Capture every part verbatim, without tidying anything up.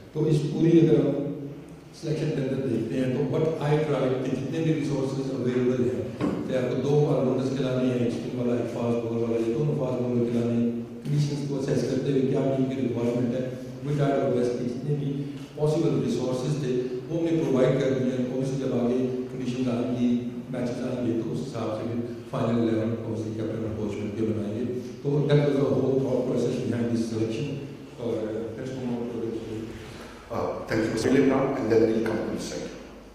تو اس پوری اگر ہم سلیکشن کے اندر دیکھتے ہیں تو بٹ آئی ٹرائی کہ جتنے بھی ریسورسز اویلیبل ہیں، چاہے آپ کو دو آل راؤنڈرز کھلانے ہیں، اسپن والا ایک فاسٹ بال والا، یہ دونوں فاسٹ بال کھلانے ہیں، کنڈیشنز کو اسیس کرتے ہوئے کیا ٹیم کی ریکوائرمنٹ ہے، وی ٹرائی آور بیسٹ کہ جتنے بھی پاسبل ریسورسز تھے وہ ہم نے پرووائڈ کر دیے ہیں. اوبیسلی جب آگے کنڈیشنز آئیں گی، میچز آئیں گے تو اس حساب سے پھر فائنل الیون اوبیسلی کیپٹن اور کوچ مل کے بنائیں گے. تو that was the whole thought process behind this selection. اور let's move on to Uh, thank you, Mister William now, and then we'll come to this side.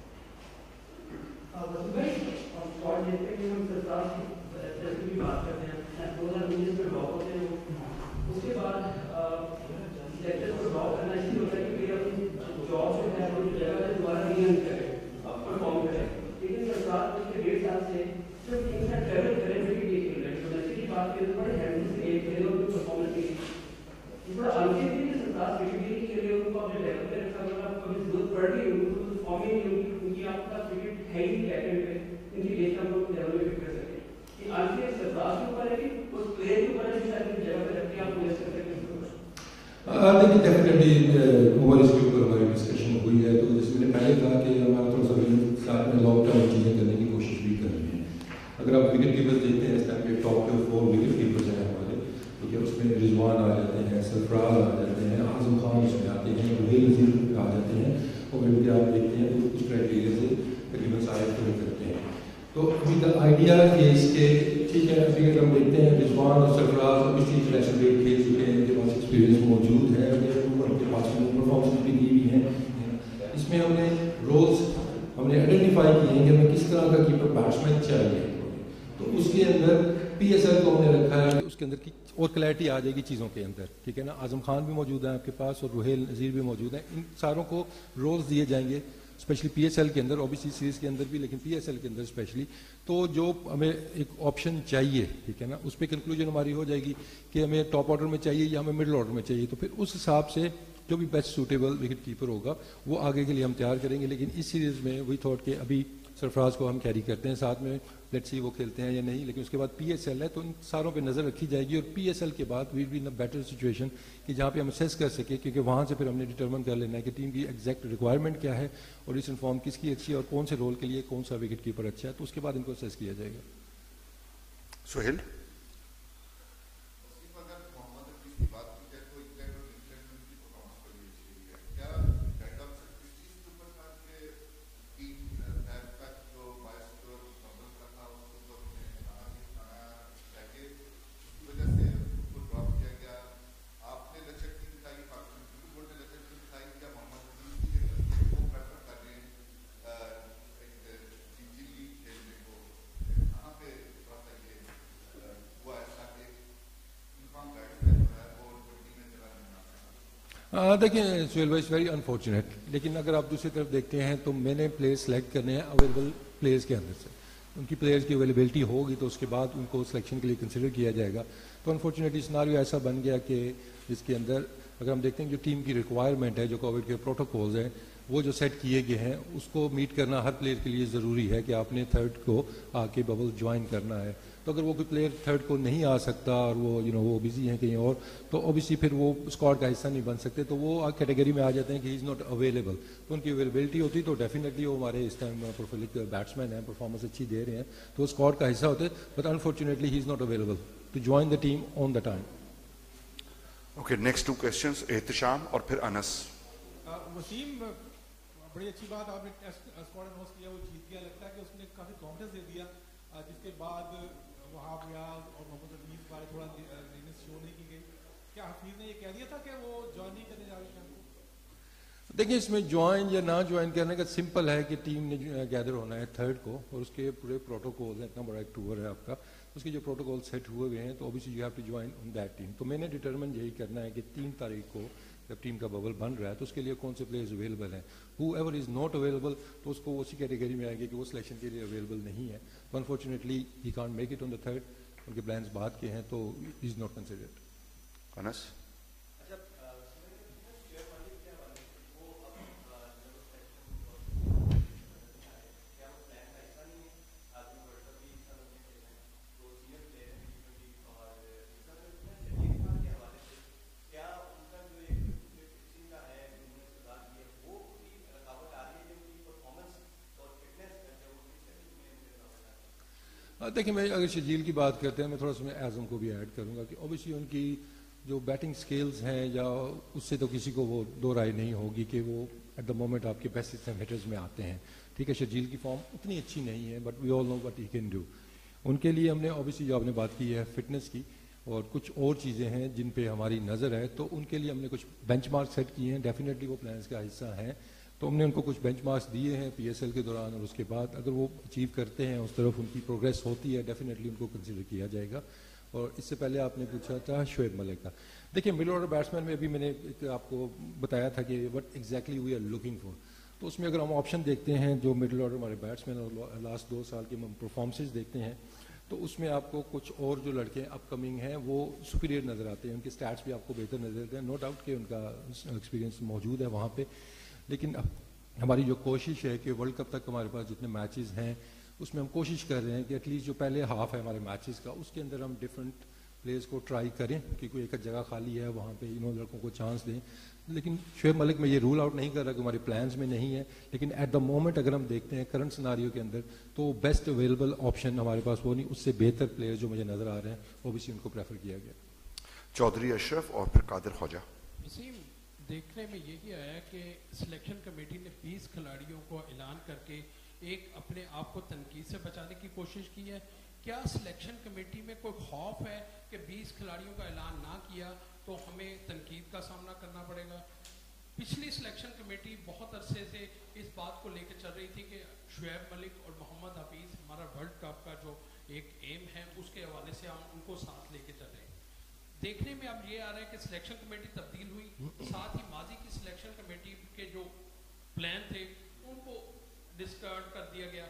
دیکھیے definitely mobile اس کے اوپر ہماری ڈسکشن ہوئی ہے. تو جیسے میں نے پہلے کہا کہ ہمارا تھوڑا سا ساتھ میں لانگ ٹرم چیزیں کرنے کی کوشش بھی کر رہے ہیں. اگر آپ وکٹ کیپرز دیکھتے ہیں اس ٹائم کے ٹاپ کے فور وکٹ کیپرز ہیں ہمارے، کیونکہ اس میں رضوان آ جاتے ہیں، سرفراز آ جاتے ہیں، اعظم خان اس میں آتے ہیں، روہیل نذیر آ جاتے ہیں، اور کیونکہ آپ دیکھتے ہیں تو کچھ کرائٹیریا سے تقریباً سارے پورے کرتے ہیں. تو ابھی دا آئیڈیا از کہ ٹھیک ہے ابھی اگر ہم دیکھتے ہیں رضوان اور سرفراز ابھی انٹرنیشنل ریٹ کھیل چکے ہیں، ان کے پاس ایکسپیرینس موجود ہے، ان کے پاس پرفارمنس بھی کی ہوئی ہیں. اس میں ہم نے رولس ہم نے آئیڈینٹیفائی کیے ہیں کہ ہمیں کس طرح کا کیپر بیٹسمین چاہیے. تو اس کے اندر پی ایس ایل کو ہم نے رکھا ہے، اس کے اندر کی اور کلیئرٹی آ جائے گی چیزوں کے اندر. ٹھیک ہے نا، اعظم خان بھی موجود ہیں آپ کے پاس اور روہیل نذیر بھی موجود ہیں. ان ساروں کو رولز دیے جائیں گے اسپیشلی پی ایس ایل کے اندر، اوبیسلی سیریز کے اندر بھی، لیکن پی ایس ایل کے اندر اسپیشلی. تو جو ہمیں ایک آپشن چاہیے، ٹھیک ہے نا، اس پہ کنکلوژن ہماری ہو جائے گی کہ ہمیں ٹاپ آرڈر میں چاہیے یا ہمیں مڈل آرڈر میں چاہیے. تو پھر اس حساب سے جو بھی بیسٹ سوٹیبل وکٹ کیپر ہوگا وہ آگے کے لیے ہم تیار کریں گے. لیکن اس سیریز میں وہی تھاٹ کہ ابھی سرفراز کو ہم کیری کرتے ہیں ساتھ میں، لیٹس سی وہ کھیلتے ہیں یا نہیں. لیکن اس کے بعد پی ایس ایل ہے تو ان ساروں پہ نظر رکھی جائے گی، اور پی ایس ایل کے بعد we be in better situation کہ جہاں پہ ہم اسیس کر سکیں، کیونکہ وہاں سے پھر ہم نے ڈٹرمن کر لینا ہے کہ ٹیم کی ایگزیکٹ ریکوائرمنٹ کیا ہے اور اس انفارم کس کی اچھی ہے اور کون سے رول کے لیے کون سا وکٹ کیپر اچھا ہے. تو اس کے بعد ان کو اسیس کیا جائے گا. سہیل دیکھیں سہیل بھائی، اٹس ویری انفارچونیٹ، لیکن اگر آپ دوسری طرف دیکھتے ہیں تو میں نے پلیئر سلیکٹ کرنے ہیں اویلیبل پلیئرس کے اندر سے. ان کی پلیئرس کی اویلیبلٹی ہوگی تو اس کے بعد ان کو سلیکشن کے لیے کنسیڈر کیا جائے گا. تو انفارچونیٹلی سناریو ایسا بن گیا کہ جس کے اندر اگر ہم دیکھتے ہیں جو ٹیم کی ریکوائرمنٹ ہے، جو کووڈ کے پروٹوکولز ہیں وہ جو سیٹ کیے گئے ہیں، اس کو میٹ کرنا ہر پلیئر کے لیے ضروری ہے کہ آپ نے تھرڈ کو آ کے ببل جوائن کرنا ہے. تو اگر وہ کوئی پلیئر تھرڈ کو نہیں آ سکتا اور وہ یو نو وہ بزی ہیں کہیں اور، تو اوبیسلی پھر وہ اسکواڈ کا حصہ نہیں بن سکتے. تو وہ کیٹیگری میں آ جاتے ہیں کہ ہی از ناٹ اویلیبل. تو ان کی اویلیبلٹی ہوتی تو ڈیفینیٹلی وہ ہمارے اس ٹائم پروفیلک بیٹسمین ہیں، پرفارمنس اچھی دے رہے ہیں، تو وہ اسکواڈ کا حصہ ہوتے. But unfortunately he is not available to join the team on the time. Okay, next two questions Ehtesham اور پھر انس. وسیم، بڑی اچھی بات آپ نے ٹیسٹ اسکواڈ اناؤنس کیا، وہ جیت گیا. لگتا ہے کہ اس نے کافی کانفیڈنس دے دیا، جس کے بعد وہاں ریاض اور محمد حفیظ کے بارے تھوڑا نیگنس شو نہیں کی گئی. کیا حفیظ نے یہ کہہ دیا تھا کہ وہ جوائن نہیں کرنے جا رہے ہیں؟ دیکھیں اس میں جوائن یا نہ جوائن کرنے کا سمپل ہے کہ ٹیم نے گیدر ہونا ہے تھرڈ کو، اور اس کے پورے پروٹوکول ہیں. اتنا بڑا ایک ٹور ہے آپ کا، اس کے جو پروٹوکول سیٹ ہوئے ہوئے ہیں، تو obviously you have to join on that team. تو میں نے ڈٹرمن یہی کرنا ہے کہ تین تاریخ کو جب ٹیم کا ببل بن رہا ہے تو اس کے لیے کون سے پلیئرز اویلیبل ہیں. Whoever is not available تو اس کو اسی کیٹیگری میں آئے گی کہ وہ سلیکشن کے لیے اویلیبل نہیں ہے. تو unfortunately he can't make it on the third. ان کے پلانس بعد کے ہیں تو از ناٹ کنسیڈرڈ. انس دیکھیں میں اگر شجیل کی بات کرتے ہیں میں تھوڑا سا میں اعظم کو بھی ایڈ کروں گا کہ اوبیسلی ان کی جو بیٹنگ سکلز ہیں یا اس سے تو کسی کو وہ دو رائے نہیں ہوگی کہ وہ ایٹ دا مومنٹ آپ کے بیسٹ ہیٹرز میں آتے ہیں. ٹھیک ہے, شجیل کی فارم اتنی اچھی نہیں ہے but we all know what he can do. ان کے لیے ہم نے اوبیسلی جو آپ نے بات کی ہے فٹنس کی اور کچھ اور چیزیں ہیں جن پہ ہماری نظر ہے, تو ان کے لیے ہم نے کچھ بینچ مارک سیٹ کیے ہیں. ڈیفینیٹلی وہ پلانس کا حصہ ہیں, تو ہم نے ان کو کچھ بینچ مارکس دیے ہیں پی ایس ایل کے دوران, اور اس کے بعد اگر وہ اچیو کرتے ہیں اس طرف ان کی پروگریس ہوتی ہے ڈیفینیٹلی ان کو کنسیڈر کیا جائے گا. اور اس سے پہلے آپ نے پوچھا تھا شعیب ملک کا. دیکھیں مڈل آرڈر بیٹسمین میں ابھی میں نے ایک آپ کو بتایا تھا کہ what exactly we are looking for, تو اس میں اگر ہم آپشن دیکھتے ہیں جو مڈل آرڈر ہمارے بیٹسمین اور لاسٹ دو سال کے ہم پرفارمنسز دیکھتے ہیں, تو اس میں آپ کو کچھ اور جو لڑکے اپ کمنگ ہیں وہ سپیریئر نظر آتے ہیں. ان کے اسٹیٹس بھی آپ کو بہتر نظر آتے ہیں, نو ڈاؤٹ کہ ان کا ایکسپیرینس موجود ہے وہاں پہ. لیکن ہماری جو کوشش ہے کہ ورلڈ کپ تک ہمارے پاس جتنے میچز ہیں اس میں ہم کوشش کر رہے ہیں کہ ایٹ لیسٹ جو پہلے ہاف ہے ہمارے میچز کا اس کے اندر ہم ڈفرینٹ پلیئرس کو ٹرائی کریں کہ کوئی ایک جگہ خالی ہے وہاں پہ انہوں لڑکوں کو چانس دیں. لیکن شعیب ملک میں یہ رول آؤٹ نہیں کر رہا کہ ہمارے پلانس میں نہیں ہے, لیکن ایٹ دا مومنٹ اگر ہم دیکھتے ہیں کرنٹ سناریو کے اندر تو بیسٹ اویلیبل آپشن ہمارے پاس وہ نہیں, اس سے بہتر پلیئر جو مجھے نظر آ رہے ہیں وہ بھی ان کو پریفر کیا گیا. چودھری اشرف اور پھر قادر خواجہ. وسیم, دیکھنے میں یہی آیا کہ سلیکشن کمیٹی نے بیس کھلاڑیوں کو اعلان کر کے ایک اپنے آپ کو تنقید سے بچانے کی کوشش کی ہے. کیا سلیکشن کمیٹی میں کوئی خوف ہے کہ بیس کھلاڑیوں کا اعلان نہ کیا تو ہمیں تنقید کا سامنا کرنا پڑے گا؟ پچھلی سلیکشن کمیٹی بہت عرصے سے اس بات کو لے کے چل رہی تھی کہ شعیب ملک اور محمد حفیظ ہمارا ورلڈ کپ کا جو ایک ایم ہے اس کے حوالے سے ہم ان کو ساتھ لے کے چل رہے ہیں. دیکھنے میں اب یہ آ رہا ہے کہ سلیکشن کمیٹی تبدیل ہوئی, ساتھ ہی ماضی کی سلیکشن کمیٹی کے جو پلان تھے ان کو ڈسکارڈ کر دیا گیا.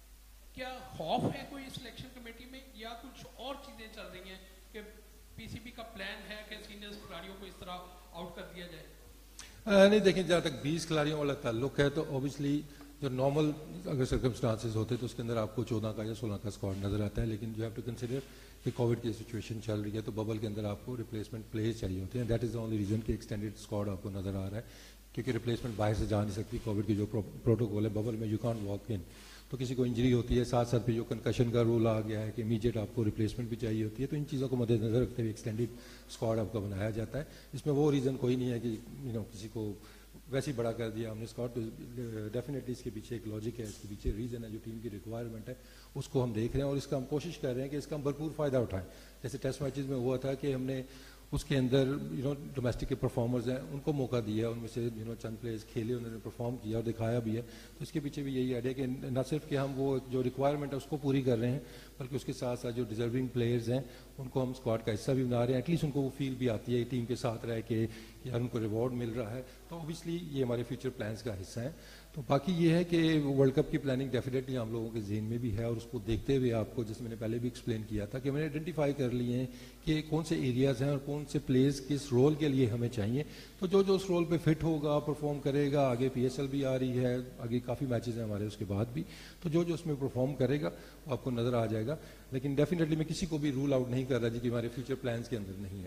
کیا خوف ہے کوئی سلیکشن کمیٹی میں یا کچھ اور چیزیں چل رہی ہیں کہ پی سی بی کا پلان ہے کہ سینئر کھلاڑیوں کو اس طرح آؤٹ کر دیا جائے؟ نہیں دیکھیں, جہاں تک بیس کھلاڑیوں والا تعلق ہے تو اوبیسلی جو نارمل اگر سرکمسٹانسز ہوتے تو اس کے اندر آپ کو چودہ کا یا سولہ کا اسکواڈ نظر آتا ہے. لیکن یو ہیو ٹو کنسیڈر کہ کووڈ کی سچویشن چل رہی ہے تو ببل کے اندر آپ کو ریپلیسمنٹ پلیئر چاہیے ہوتے ہیں. That is the only reason کہ ایکسٹینڈیڈ اسکواڈ آپ کو نظر آ رہا ہے, کیونکہ ریپلیسمنٹ باہر سے جا نہیں سکتی. کووڈ کی جو پروٹوکول ہے ببل میں یو کانٹ واک ان, تو کسی کو انجری ہوتی ہے ساتھ ساتھ پہ جو کنکشن کا رول آ گیا ہے کہ امیجیٹ آپ کو ریپلیسمنٹ بھی چاہیے ہوتی ہے. تو ان چیزوں کو مد نظر رکھتے ہوئے ایکسٹینڈیڈ اسکواڈ آپ کا بنایا جاتا ہے. اس میں وہ ریزن کوئی نہیں ہے کہ یو نو کسی کو ویسے ہی بڑا کر دیا ہم نے اسکواڈ. ڈیفینیٹلی اس کے پیچھے ایک لاجک ہے, اس کے پیچھے ریزن ہے, جو ٹیم کی ریکوائرمنٹ ہے اس کو ہم دیکھ رہے ہیں اور اس کا ہم کوشش کر رہے ہیں کہ اس کا ہم بھرپور فائدہ اٹھائیں. جیسے ٹیسٹ میچز میں ہوا تھا کہ ہم نے اس کے اندر یو نو ڈومیسٹک کے پرفارمرز ہیں ان کو موقع دیا, ان میں سے یو نو چند پلیئرز کھیلے, انہوں نے پرفارم کیا اور دکھایا بھی ہے. تو اس کے پیچھے بھی یہی آئیڈیا کہ نہ صرف کہ ہم وہ جو ریکوائرمنٹ ہے اس کو پوری کر رہے ہیں بلکہ اس کے ساتھ ساتھ جو ڈیزرونگ پلیئرز ہیں ان کو ہم اسکواڈ کا حصہ بھی بنا رہے ہیں. ایٹ لیسٹ ان کو وہ فیل بھی آتی ہے ٹیم کے ساتھ رہ کے یار ان کو ریوارڈ مل رہا ہے. تو اوبیسلی یہ ہمارے فیوچر پلانس کا حصہ ہیں. تو باقی یہ ہے کہ ورلڈ کپ کی پلاننگ ڈیفینیٹلی ہم لوگوں کے ذہن میں بھی ہے, اور اس کو دیکھتے ہوئے آپ کو جیسے میں نے پہلے بھی ایکسپلین کیا تھا کہ میں نے آئیڈینٹیفائی کر لیے ہیں کہ کون سے ایریاز ہیں اور کون سے پلیئرز کس رول کے لیے ہمیں چاہیے. تو جو جو اس رول پہ فٹ ہوگا پرفارم کرے گا, آگے پی ایس ایل بھی آ رہی ہے, آگے کافی میچز ہیں ہمارے اس کے بعد بھی, تو جو جو اس میں پرفارم کرے گا وہ آپ کو نظر آ جائے گا. لیکن ڈیفینیٹلی میں کسی کو بھی رول آؤٹ نہیں کر رہا جی کہ ہمارے فیوچر پلانس کے اندر نہیں ہے.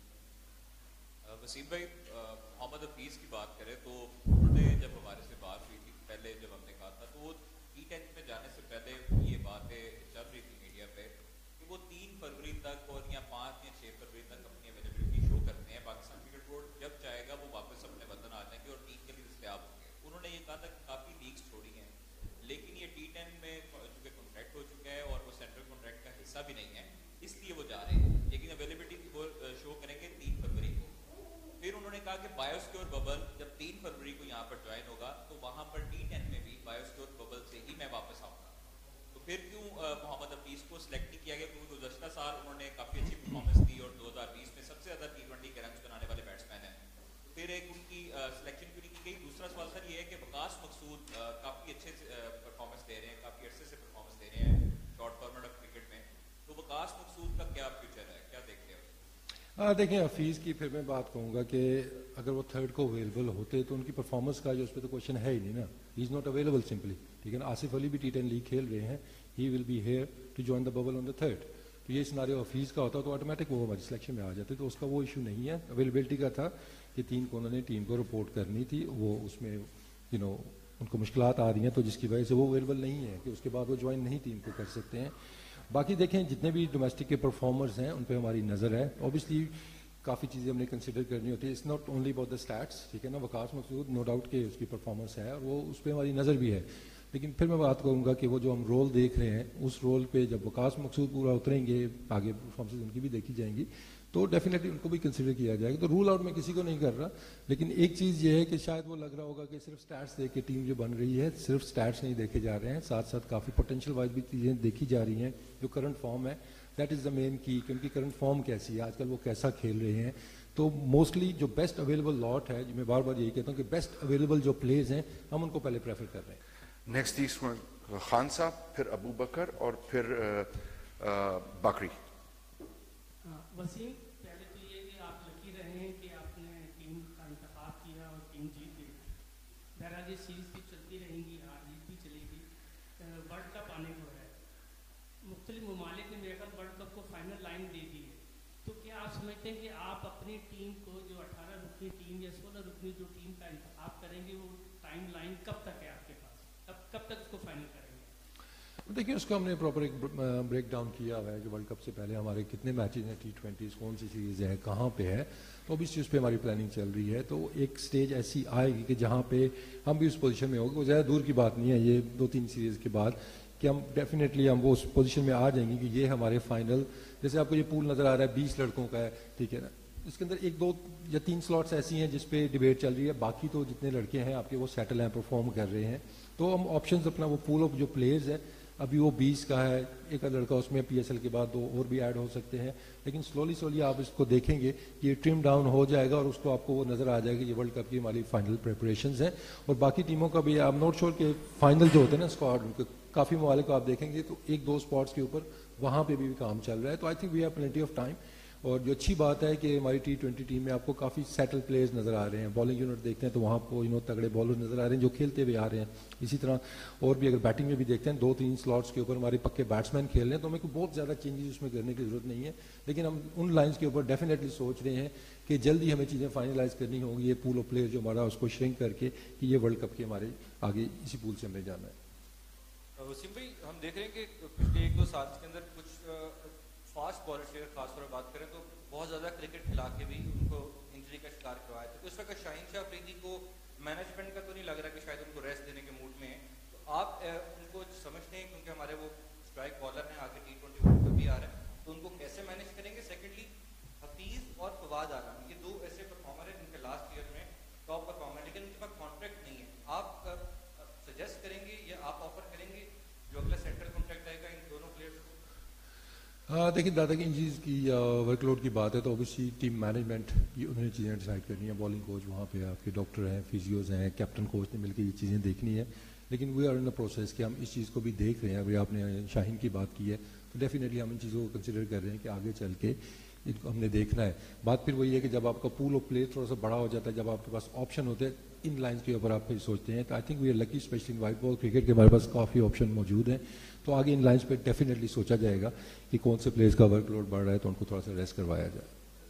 وسیم بھائی, محمد حفیظ کی بات کریں تو انہوں نے جب ہمارے سے بات ہوئی تھی پہلے جب ہم نے کہا تھا تو وہ ٹی ٹین میں جانے سے پہلے یہ باتیں چل رہی تھی میڈیا پہ کہ وہ تین فروری تک اور یا پانچ یا چھ فروری تک اپنی اویلیبلٹی شو کرتے ہیں. پاکستان کرکٹ بورڈ جب چاہے گا وہ واپس اپنے وطن آ جائیں گے اور ٹیم کے لیے دستیاب ہوں گے. انہوں نے یہ کہا تھا کہ کافی لیگس چھوڑی ہیں لیکن یہ ٹی ٹین میں چونکہ کانٹریکٹ ہو چکا ہے اور وہ سینٹرل کانٹریکٹ کا حصہ بھی نہیں ہے اس لیے وہ جا رہے ہیں, لیکن اویلیبلٹی وہ شو کریں گے تین فروری کو. پھر انہوں نے کہا کہ بایوسکیور ببل جب تین فروری کو یہاں پر جوائن ہوگا تو وہاں پر ٹی ٹین میں بھی بایوسکیور ببل سے ہی میں واپس آؤں گا. تو پھر کیوں محمد حفیظ کو سلیکٹ نہیں کیا گیا؟ کیونکہ گزشتہ سال انہوں نے کافی اچھی پرفارمنس دی اور دو ہزار بیس میں سب سے زیادہ ٹی ٹوینٹی کے رنز بنانے والے بیٹسمین ہیں. پھر ایک ان کی سلیکشن کیوں نہیں کی گئی؟ دوسرا سوال سر یہ ہے کہ وکاس مقصود کافی اچھے پرفارمنس دے رہے ہیں, کافی عرصے سے پرفارمنس دے رہے ہیں شارٹ فارمیٹ آف کرکٹ میں, تو وکاس مقصود کا کیا فیوچر ہے, کیا دیکھتے ہیں؟ ہاں دیکھیں حفیظ کی پھر میں بات کہوں گا کہ اگر وہ تھرڈ کو اویلیبل ہوتے تو ان کی پرفارمنس کا جو اس پہ تو کوشچن ہے ہی نہیں نا. He is not available simply. ٹھیک ہے نا, آصف علی بھی ٹی ٹین لیگ کھیل رہے ہیں, he will be here to join the bubble on the third. تو یہ سناریو حفیظ کا ہوتا تو آٹومیٹک وہ ہماری سلیکشن میں آ جاتے, تو اس کا وہ ایشو نہیں ہے. اویلیبلٹی کا تھا کہ تین کو انہوں نے ٹیم کو رپورٹ کرنی تھی, وہ اس میں یو نو ان کو مشکلات آ رہی ہیں تو جس کی وجہ سے وہ اویلیبل نہیں ہے کہ اس کے بعد وہ جوائن نہیں ٹیم کو کر سکتے ہیں. باقی دیکھیں جتنے بھی ڈومیسٹک کے پرفارمرز ہیں ان پہ ہماری نظر ہے. اوبیسلی کافی چیزیں ہم نے کنسیڈر کرنی ہوتی ہے. It's not only about the stats, ٹھیک ہے نا. وقاص مقصود نو ڈاؤٹ کہ اس کی پرفارمنس ہے اور وہ اس پہ ہماری نظر بھی ہے, لیکن پھر میں بات کروں گا کہ وہ جو ہم رول دیکھ رہے ہیں اس رول پہ جب وقاص مقصود پورا اتریں گے, آگے پرفارمنس ان کی بھی دیکھی جائیں گی, تو ڈیفینیٹلی ان کو بھی کنسیڈر کیا جائے گا. تو رول آؤٹ میں کسی کو نہیں کر رہا, لیکن ایک چیز یہ ہے کہ شاید وہ لگ رہا ہوگا کہ صرف سٹیٹس دیکھ کے ٹیم جو بن رہی ہے, صرف سٹیٹس نہیں دیکھے جا رہے ہیں, ساتھ ساتھ کافی پوٹینشیل وائز بھی چیزیں دیکھی جا رہی ہیں. جو کرنٹ فارم ہے that is the main key, کہ ان کی کرنٹ فارم کیسی ہے, آج کل وہ کیسا کھیل رہے ہیں. تو موسٹلی جو بیسٹ اویلیبل لاٹ ہے, جو میں بار بار یہی کہتا ہوں کہ بیسٹ اویلیبل جو پلیئرز ہیں ہم ان کو پہلے پریفر کر رہے ہیں. نیکسٹ اس خان صاحب, پھر ابو بکر اور پھر باقری. وسیم, پہلے تو یہ کہ آپ لکی رہے ہیں کہ آپ نے ٹیم کا انتخاب کیا اور ٹیم جیت گئی. بہرحال یہ سیریز بھی چلتی رہیں گی, ہار جیت بھی چلے گی. ورلڈ کپ آنے کو ہے, مختلف ممالک نے میرے خیال ورلڈ کپ کو فائنل لائن دے دی ہے. تو کیا آپ سمجھتے ہیں کہ آپ اپنی ٹیم کو جو اٹھارہ رکنی ٹیم یا سولہ رکنی جو ٹیم کا انتخاب کریں گے وہ ٹائم لائن کب تک ہے آپ کے پاس, کب کب تک اس کو فائنل کریں گے؟ دیکھیں اس کو ہم نے پراپر ایک بریک ڈاؤن کیا ہوا ہے کہ ورلڈ کپ سے پہلے ہمارے کتنے میچز ہیں, ٹی ٹوینٹیز کون سی سیریز ہیں, کہاں پہ ہے. تو ابھی اس چیز پہ ہماری پلاننگ چل رہی ہے. تو ایک سٹیج ایسی آئے گی کہ جہاں پہ ہم بھی اس پوزیشن میں ہوں گے. وہ زیادہ دور کی بات نہیں ہے, یہ دو تین سیریز کے بعد کہ ہم ڈیفینیٹلی ہم وہ اس پوزیشن میں آ جائیں گے کہ یہ ہمارے فائنل, جیسے آپ کو یہ پول نظر آ رہا ہے بیس لڑکوں کا ہے, ٹھیک ہے نا. اس کے اندر ایک دو یا تین سلاٹس ایسی ہیں جس پہ ڈیبیٹ چل رہی ہے, باقی تو جتنے لڑکے ہیں آپ کے وہ سیٹل ہیں, پرفارم کر رہے ہیں. تو ہم آپشنز اپنا وہ پول آف جو پلیئرز ہے ابھی وہ بیس کا ہے, ایک لڑکا اس میں پی ایس ایل کے بعد دو اور بھی ایڈ ہو سکتے ہیں, لیکن سلولی سلولی آپ اس کو دیکھیں گے کہ یہ ٹرم ڈاؤن ہو جائے گا اور اس کو آپ کو وہ نظر آ جائے گا یہ ورلڈ کپ کی ہماری فائنل پریپریشنز ہیں. اور باقی ٹیموں کا بھی آپ نوٹ شور کے فائنل جو ہوتے ہیں نا اسکواڈ, کافی ممالک کو آپ دیکھیں گے تو ایک دو اسپاٹس کے اوپر وہاں پہ بھی کام چل رہا ہے. تو I think we have plenty of time. اور جو اچھی بات ہے کہ ہماری ٹی ٹوینٹی ٹیم میں آپ کو کافی سیٹل پلیئرز نظر آ رہے ہیں. بالنگ یونٹ دیکھتے ہیں تو وہاں کو یو نو تگڑے بالر نظر آ رہے ہیں جو کھیلتے ہوئے آ رہے ہیں. اسی طرح اور بھی اگر بیٹنگ میں بھی دیکھتے ہیں دو تین سلاٹس کے اوپر ہمارے پکے بیٹسمین کھیل رہے ہیں, تو ہمیں کوئی بہت زیادہ چینجز اس میں کرنے کی ضرورت نہیں ہے. لیکن ہم ان لائنس کے اوپر ڈیفینیٹلی سوچ رہے ہیں کہ جلدی ہمیں چیزیں فائنلائز کرنی ہوں گی. یہ پول آف پلیئر جو ہمارا اس کو شرنک کر کے کہ یہ ورلڈ کپ کے ہمارے آگے اسی پول سے ہمیں جانا ہے. وسیم بھائی, ہم دیکھ رہے ہیں کہ پچھلے ایک دو سال کے اندر کچھ فاسٹ بالر سے خاص طور پر بات کریں تو بہت زیادہ کرکٹ کھلا کے بھی ان کو انجری کا شکار کروایا تھا. تو اس وقت شاہین شاہ افریدی کو مینجمنٹ کا تو نہیں لگ رہا کہ شاید ان کو ریسٹ دینے کے موڈ میں ہیں. تو آپ ان کو سمجھتے ہیں کیونکہ ہمارے وہ اسٹرائک بالر ہیں, آگے ٹی ٹوینٹی ورلڈ کپ بھی آ رہا ہے, تو ان کو کیسے مینیج کریں گے؟ سیکنڈلی حفیظ اور فواد اعظم یہ دو ایسے پرفارمر ہیں جن کے لاسٹ ایئر میں ٹاپ پرفارمر ہیں, لیکن ان کے پاس کانٹریکٹ نہیں ہے. آپ سجیسٹ کریں گے یا آپ آفر کریں گے جو اگلا سینٹرل کانٹریکٹ آئے گا ان دونوں پلیئرس کو؟ ہاں دیکھیں دادا کی انجریز کی یا ورک لوڈ کی بات ہے تو اوبیسلی ٹیم مینجمنٹ یہ انہوں نے چیزیں ڈیسائڈ کرنی ہیں. بالنگ کوچ وہاں پہ آپ کے ڈاکٹر ہیں, فیزیوز ہیں, کیپٹن کوچ نے مل کے یہ چیزیں دیکھنی ہے. لیکن we are in the process کہ ہم اس چیز کو بھی دیکھ رہے ہیں. ابھی آپ نے شاہین کی بات کی ہے تو ڈیفینیٹلی ہم ان چیزوں کو کنسیڈر کر رہے ہیں کہ آگے چل کے ان کو ہم نے دیکھنا ہے. بات پھر وہی ہے کہ جب آپ کا پول آف پلے تھوڑا سا بڑا ہو جاتا ہے, جب آپ کے پاس آپشن ہوتے ہیں ان لائنس کے اوپر آپ پھر سوچتے ہیں. تو I think we are lucky especially in white ball cricket کے ہمارے پاس کافی آپشن موجود ہیں. تو آگے ان لائنس پہ ڈیفینیٹلی سوچا جائے گا کہ کون سے پلیئرز کا ورک لوڈ بڑھ رہا ہے تو ان کو تھوڑا سا ریسٹ کروایا جائے.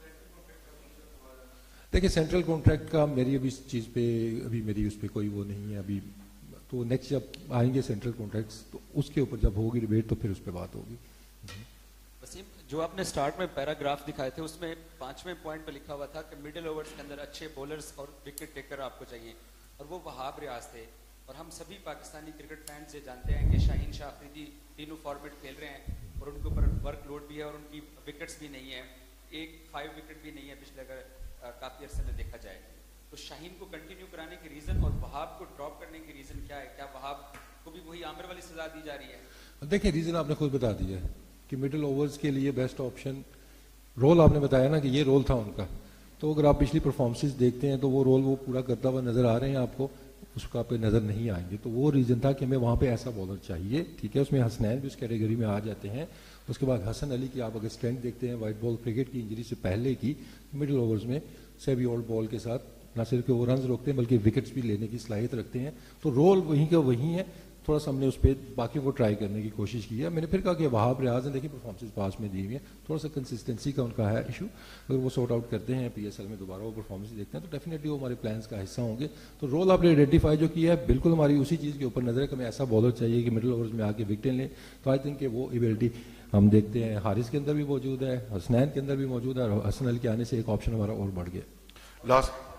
دیکھیں سینٹرل کانٹریکٹ کا میری ابھی اس چیز پہ ابھی میری اس پہ کوئی وہ نہیں ہے ابھی. تو نیکسٹ جب آئیں گے سینٹرل کانٹریکٹس تو اس کے اوپر جب ہوگی ڈیبیٹ تو پھر اس پہ بات ہوگی. وسیم, جو آپ نے سٹارٹ میں پیراگراف دکھائے تھے اس میں پانچویں پوائنٹ پہ لکھا ہوا تھا کہ مڈل اوورز کے اندر اچھے بولرز اور وکٹ ٹیکر آپ کو چاہیے, اور وہ وہاب ریاض تھے. اور ہم سبھی پاکستانی کرکٹ فینس سے جانتے ہیں کہ شاہین شاہ افریدی تینوں فارمیٹ کھیل رہے ہیں اور ان کے اوپر ورک لوڈ بھی ہے اور ان کی وکٹس بھی نہیں ہیں, ایک فائیو وکٹ بھی نہیں ہے پچھلے اگر کافی عرصے میں دیکھا جائے. تو شاہین کو کنٹینیو کرانے کی ریزن اور وہاب کو ڈراپ کرنے کی ریزن کیا ہے؟ کیا وہاب کو بھی وہی عامر والی سزا دی جا رہی ہے؟ دیکھیں ریزن آپ نے خود بتا دیا ہے کہ مڈل اوورز کے لیے بیسٹ آپشن رول آپ نے بتایا نا کہ یہ رول تھا ان کا. تو اگر آپ پچھلی پرفارمنسز دیکھتے ہیں تو وہ رول وہ پورا کرتا ہوا نظر آ رہے ہیں آپ کو, اس کا پہ نظر نہیں آئیں گے. تو وہ ریزن تھا کہ ہمیں وہاں پہ ایسا بالر چاہیے, ٹھیک ہے. اس میں حسنین بھی اس کیٹیگری میں آ جاتے ہیں. اس کے بعد حسن علی کی آپ اگر اسٹرینتھ دیکھتے ہیں وائٹ بال کرکٹ کی انجری سے پہلے کی, مڈل اوورز میں سیوی اولڈ بال کے ساتھ نہ صرف کہ وہ رنز روکتے ہیں بلکہ وکٹس بھی لینے کی صلاحیت رکھتے ہیں. تو رول وہیں کا وہیں ہے. تھوڑا سا ہم نے اس پہ باقیوں کو ٹرائی کرنے کی کوشش کی ہے. میں نے پھر کہا کہ وہاب ریاض نے دیکھیں پرفارمنسز پاس میں دی ہوئی ہیں, تھوڑا سا کنسسٹنسی کا ان کا ہے ایشو. اگر وہ سارٹ آؤٹ کرتے ہیں پی ایس ایل میں دوبارہ وہ پرفارمنس دیکھتے ہیں تو ڈیفینیٹلی وہ ہمارے پلانس کا حصہ ہوں گے. تو رول آپ نے آئیڈینٹیفائی جو کیا ہے بالکل ہماری اسی چیز کے اوپر نظر ہے کہ ہمیں ایسا بالر چاہیے کہ مڈل اوورز میں آ کے وکٹیں لیں. تو آئی تھنک کہ وہ ایبلٹی ہم دیکھتے ہیں حارث کے اندر بھی موجود ہے, حسنین کے اندر بھی موجود ہے, اور حسن علی کے آنے سے ایک آپشن ہمارا اور بڑھ گیا. Last